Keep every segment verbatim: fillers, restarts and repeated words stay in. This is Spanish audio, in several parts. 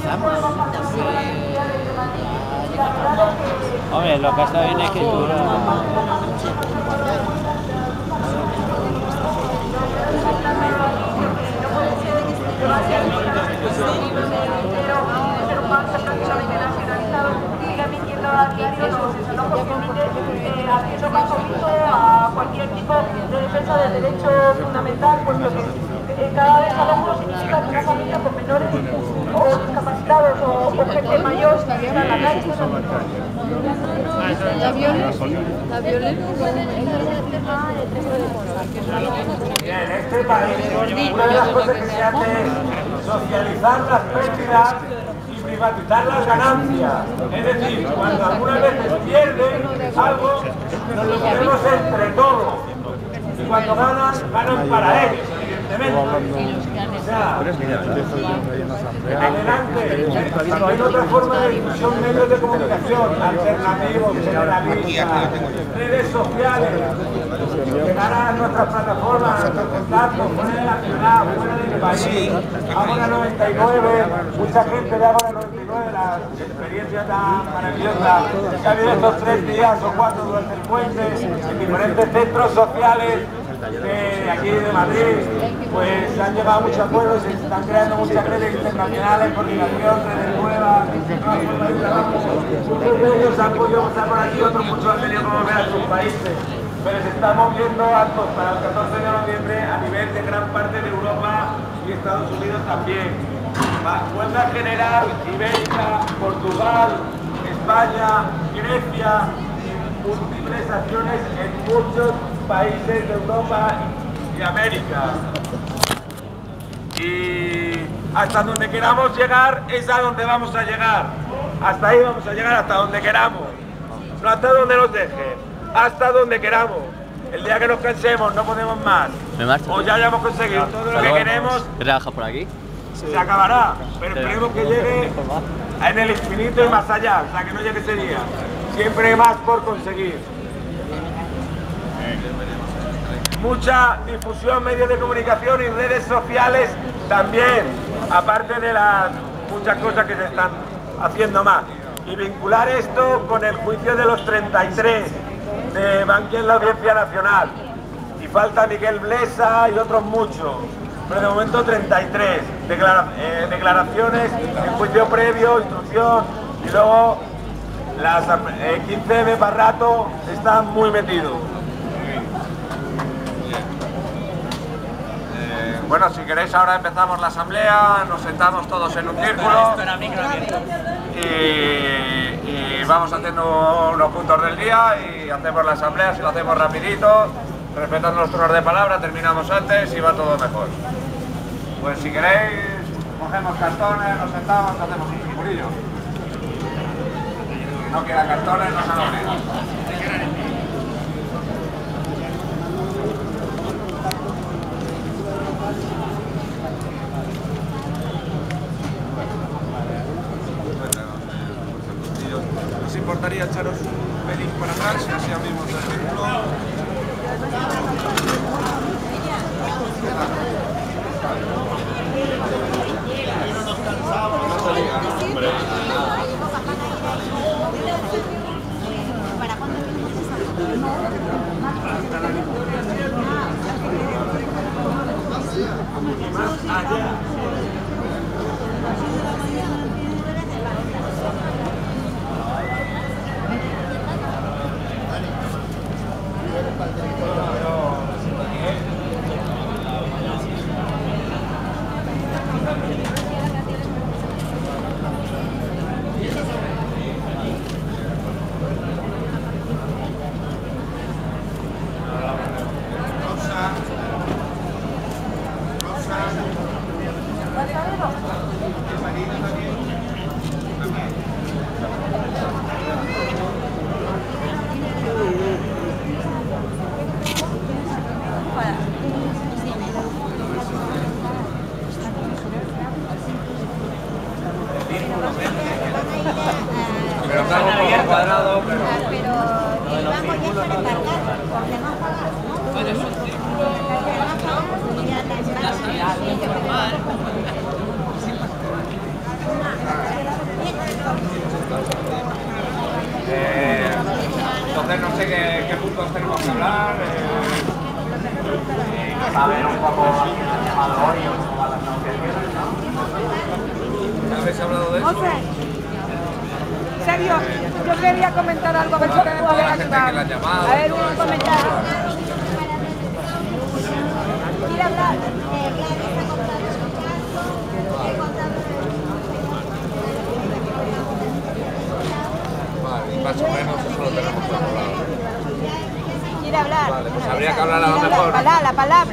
empezamos. Hombre, lo que está bien es que dura... haciendo caso omiso a cualquier tipo de defensa del derecho fundamental, puesto que cada desalojo significa que una familia con menores o discapacitados o, o gente mayor está en la calle. La violencia, la violencia en este país, una de las cosas que se hace es socializar las pérdidas y privatizar las ganancias. Es decir, cuando algunas veces pierden algo, nos lo ponemos entre todos. Y cuando ganan, ganan para ellos, evidentemente. O sea, adelante. También otra forma de difusión, medios de comunicación, alternativos, generalistas, redes sociales, llegar a nuestras plataformas, a nuestros contactos, fuera de la ciudad, fuera del país. Ahora noventa y nueve, mucha gente de Ahora noventa y nueve, la experiencia tan maravillosa que ha habido estos tres días o cuatro durante el puente, en diferentes centros sociales de aquí de Madrid, pues han llegado a muchos acuerdos y se están creando muchas redes internacionales, coordinación, redes nuevas, nuevas formas de trabajo. Muchos de ellos han podido pasar por aquí, otros muchos han tenido que volver a sus países, pero se están moviendo actos para el catorce de noviembre a nivel de gran parte de Europa y Estados Unidos también. Huelga general, Ibérica, Portugal, España, Grecia, múltiples acciones en muchos países de Europa y América. Y hasta donde queramos llegar es a donde vamos a llegar. Hasta ahí vamos a llegar, hasta donde queramos. No hasta donde nos dejen, hasta donde queramos. El día que nos cansemos, no podemos más. O ya hayamos conseguido todo lo que queremos. ¿Trabajas por aquí? Se acabará, pero esperemos que llegue en el infinito y más allá, o sea, que no llegue ese día. Siempre hay más por conseguir. Mucha difusión, medios de comunicación y redes sociales también, aparte de las muchas cosas que se están haciendo más. Y vincular esto con el juicio de los treinta y tres de Banqui en la Audiencia Nacional. Y falta Miguel Blesa y otros muchos. Pero de momento treinta y tres declara eh, declaraciones en juicio previo, instrucción, y luego las eh, quince de Parrato están muy metidos. Eh, bueno, si queréis ahora empezamos la asamblea, nos sentamos todos en un círculo y, y vamos haciendo unos puntos del día y hacemos la asamblea, si lo hacemos rapidito, respetando los turnos de palabra, terminamos antes y va todo mejor. Pues si queréis, cogemos cartones, nos sentamos, hacemos un circulillo. Si no queda cartones, no se lo olviden. ¿Os importaría echaros un pelín para atrás y así abrimos el círculo? Pero está un poco cuadrado, pero... Pero el banco ya suele cargar, porque no pagas, ¿no? Pero es un círculo... Ya te estás... entonces no sé qué, qué puntos tenemos que hablar. Eh... Saber un poco a quién han llamado hoy o cómo van las negociaciones, ¿no? ¿Habéis hablado de eso? José, serio, yo quería comentar algo, a ver si Toda- me toda pueden la gente ayudar. que la ha llamado, A ver, todo un eso. comentario. Quiero hablar de Gladys ha comprado su caso, he contado Vale, y más o menos eso lo tenemos controlado. quiere hablar. Vale, pues habría que hablar a lo mejor. La palabra, la palabra.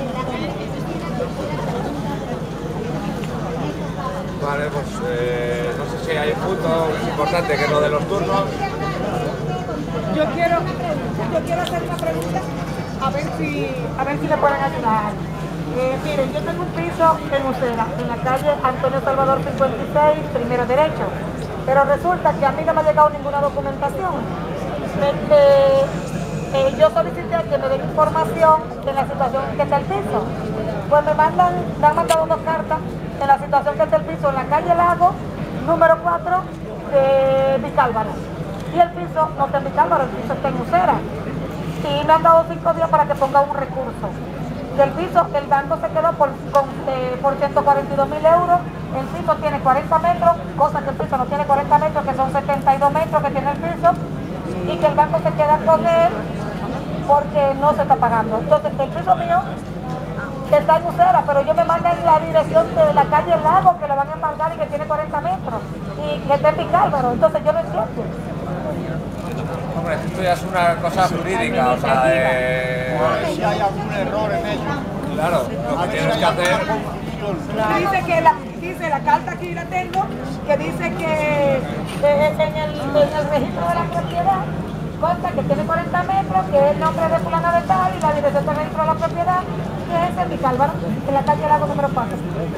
Vale, pues eh, no sé si hay un punto, es importante que es lo de los turnos. Yo quiero, yo quiero hacer una pregunta, a ver si, a ver si me pueden ayudar. Eh, miren, yo tengo un piso en Usera, en la calle Antonio Salvador cincuenta y seis, primero derecho. Pero resulta que a mí no me ha llegado ninguna documentación. Me- eh, eh, yo solicité que me den información de la situación en que está el piso. Pues me mandan, me han mandado dos cartas en la situación que está el piso en la calle Lago, número cuatro de Vicálvaro. Y el piso no está en Vicálvaro, el piso está en Usera. Y me han dado cinco días para que ponga un recurso. Y el piso, el banco se quedó por, con, eh, por ciento cuarenta y dos mil euros. El piso tiene cuarenta metros, cosa que el piso no tiene cuarenta metros, que son setenta y dos metros que tiene el piso. Y que el banco se queda con él porque no se está pagando. Entonces, el piso mío está en Usera, pero yo me mandan la dirección de la calle Lago, que lo van a embargar y que tiene cuarenta metros. Y que está en Vicálvaro. Entonces, yo no entiendo. Hombre, esto ya es una cosa jurídica, o sea, de... Si hay algún error en ello. Claro, lo que tienes que hacer... Dice que la, dice la carta aquí la tengo, que dice que eh, en, el, en el registro de la propiedad consta que tiene cuarenta metros, que es el nombre de fulana de tal y la dirección del registro de la propiedad, que es en Vicálvaro, en la calle Lago número cuatro.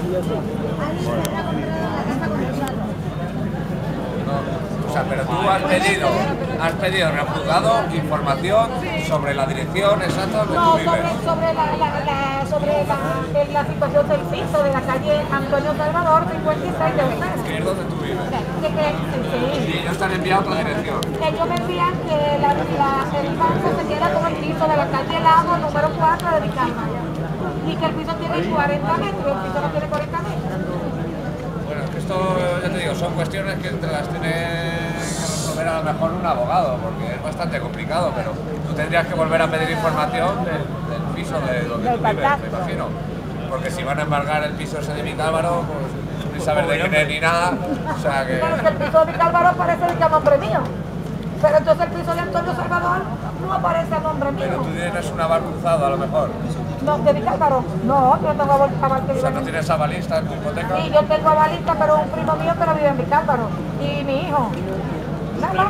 O sea, pero tú has pedido, has pedido en el juzgado información sobre la dirección exacta donde No, tú vives. sobre, sobre, la, la, la, sobre la, la situación del piso de la calle Antonio Salvador cincuenta y seis de Usera. Que es donde tú vives. Que, que, sí, Y ellos te han enviado otra dirección. ellos me envían que la, la, el banco se queda con el piso de la calle Lago número cuatro de Vicálvaro y que el piso tiene cuarenta metros, el piso no tiene cuarenta metros. Bueno, es que esto, ya te digo, son cuestiones que te las tiene que resolver a lo mejor un abogado, porque es bastante complicado, pero tú tendrías que volver a pedir información del, del piso de donde Del tú vives, pantano. me imagino. Porque si van a embargar el piso ese de Vicálvaro, pues ni saber de quién es ni nada, o sea que... Bueno, que el piso de Vicálvaro aparece el que a nombre mío, pero entonces el piso de Antonio Salvador no aparece a nombre Pero tú mío. tienes un aval cruzado a lo mejor. No, de Vicálvaro, no, yo no tengo aval aval que O vive sea, en no mi- tienes avalista en tu hipoteca. Sí, yo tengo avalista, pero un primo mío que no vive en Vicálvaro y mi hijo. Nada.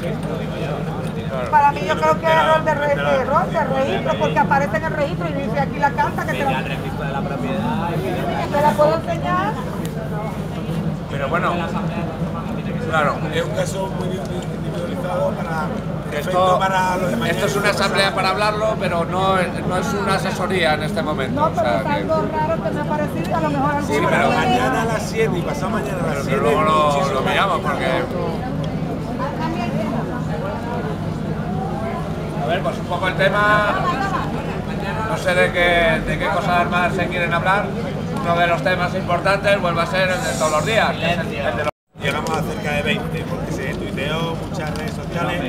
Para mí yo creo que es error de, re- de error de registro, porque aparece en el registro y dice aquí la carta que te la, registro de la propiedad. te la puedo enseñar. Pero bueno, claro, Es un caso muy individualizado para, perfecto esto, para los de mañana. esto es una asamblea para hablarlo, pero no, es- no es una asesoría en este momento. No, o pero sea es que- algo raro que me ha parecido, a lo mejor algo Sí, Sí, pero pero raro. mañana a las siete y pasado mañana a las pero que siete. luego lo, muchísimo lo más. miramos, porque... A ver, pues un poco el tema... No sé de qué, de qué cosas más se quieren hablar. Uno de los temas importantes vuelve a ser el de todos los días, que es el, el de los... Llegamos a cerca de veinte, porque se tuiteó muchas redes sociales.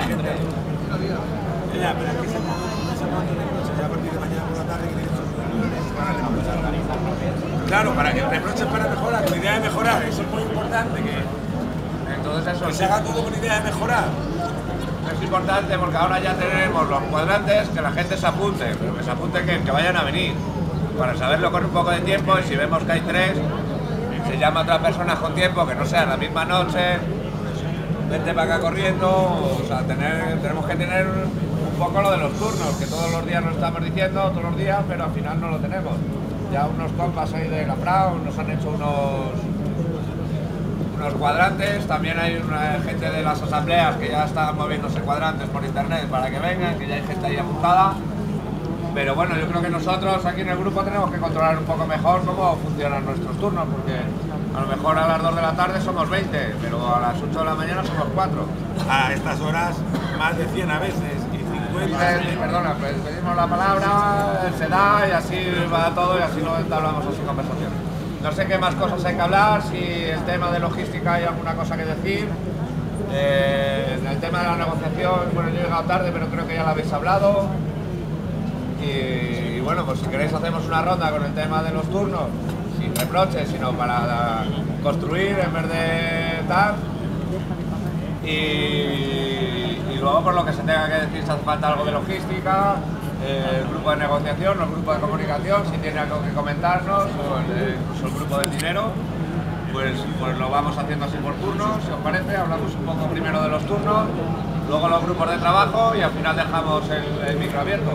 Ya, pero es que se se monta de reproches ya a partir de mañana por la tarde que se van a reprochar. Claro, para que el reproche es para mejorar, con idea de mejorar, eso es muy importante, que, Entonces eso que sí, se haga todo con idea de mejorar. es importante porque ahora ya tenemos los cuadrantes, que la gente se apunte, pero que se apunte que, que vayan a venir, para saberlo con un poco de tiempo y si vemos que hay tres, se llama a otras personas con tiempo, que no sea la misma noche, vente para acá corriendo, o sea, tener, tenemos que tener un poco lo de los turnos, que todos los días nos estamos diciendo, todos los días, pero al final no lo tenemos. Ya unos compas ahí de la Frau nos han hecho unos, unos cuadrantes, también hay una gente de las asambleas que ya están moviéndose cuadrantes por internet para que vengan, que ya hay gente ahí apuntada. Pero bueno, yo creo que nosotros aquí en el grupo tenemos que controlar un poco mejor cómo funcionan nuestros turnos, porque a lo mejor a las dos de la tarde somos veinte, pero a las ocho de la mañana somos cuatro. A estas horas más de cien a veces y cincuenta. Eh, perdona, pues pedimos la palabra, se da y así va todo y así no entablamos así conversación. No sé qué más cosas hay que hablar, si el tema de logística hay alguna cosa que decir. Eh, en el tema de la negociación, bueno, yo he llegado tarde, pero creo que ya lo habéis hablado. Y, y bueno, pues si queréis hacemos una ronda con el tema de los turnos, sin reproches, sino para construir en vez de tal. Y, y luego por lo que se tenga que decir, si hace falta algo de logística, eh, el grupo de negociación, los grupos de comunicación, si tiene algo que comentarnos, o el, incluso el grupo del dinero, pues, pues lo vamos haciendo así por turnos, si os parece. Hablamos un poco primero de los turnos, luego los grupos de trabajo y al final dejamos el, el micro abierto.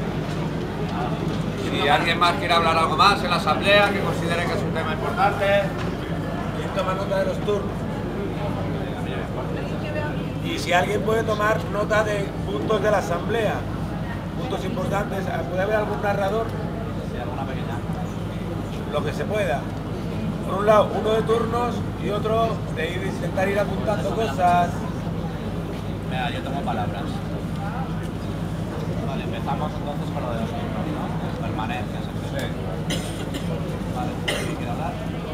Si alguien más quiere hablar algo más en la asamblea, que considere que es un tema importante. ¿Quién toma nota de los turnos? Y si alguien puede tomar nota de puntos de la asamblea, puntos importantes, ¿puede haber algún narrador? Sí, alguna pequeña. Lo que se pueda. Por un lado, uno de turnos y otro de ir, intentar ir apuntando cosas. Mira, yo tomo palabras. Vale, empezamos entonces con lo de los turnos, ¿no? Permanencias, Sí. Vale, ¿quién quiere hablar?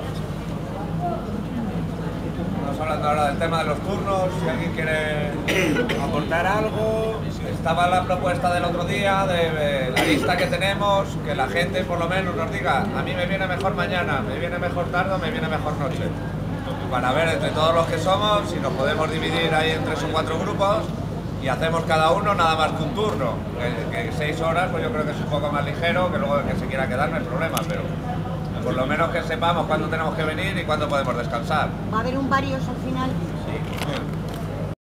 Estamos hablando ahora del tema de los turnos, si alguien quiere aportar algo. Estaba la propuesta del otro día, de la lista que tenemos, que la gente por lo menos nos diga, a mí me viene mejor mañana, me viene mejor tarde o me viene mejor noche. Para ver entre todos los que somos, si nos podemos dividir ahí en tres o cuatro grupos y hacemos cada uno nada más que un turno. Que, que seis horas, pues yo creo que es un poco más ligero, que luego el que se quiera quedar no hay problema, pero por lo menos que sepamos cuándo tenemos que venir y cuándo podemos descansar. ¿Va a haber un varios al final?